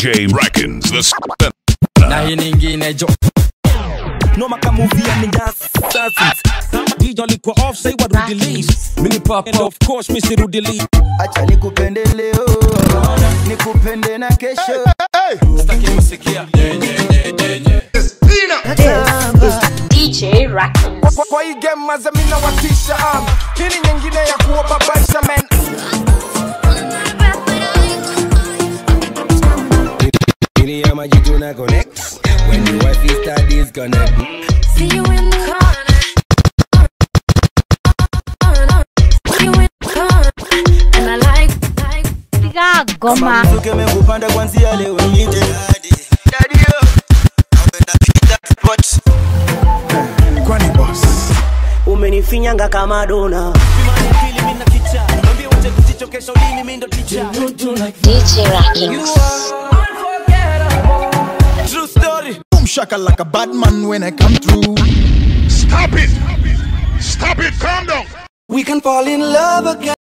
DJ RACKINS the Spinna. Na hii nyingine jo no makamuvia ni assassins. DJ alikuwa off say what we release. Mini pop and of course Mr. Rudili. Acha nikupende leo, nikupende na kesho. Sitaki kusikia DJ RACKINS. Kwa hii game mazamina watisha hili nyingine ya kuwababaisha man. Ili ya majitu na connect. When your wife is studies connect. See you in the corner. See you in the corner. And I like Goma. Suke mekupanda kwanzia leo nite daddy yo. Napenda pita spot. Kwani boss umenifinyanga kama dona. DJ RACKINS. True story. Boom shaka like a bad man when I come through. Stop it! Stop it! Calm down! We can fall in love again.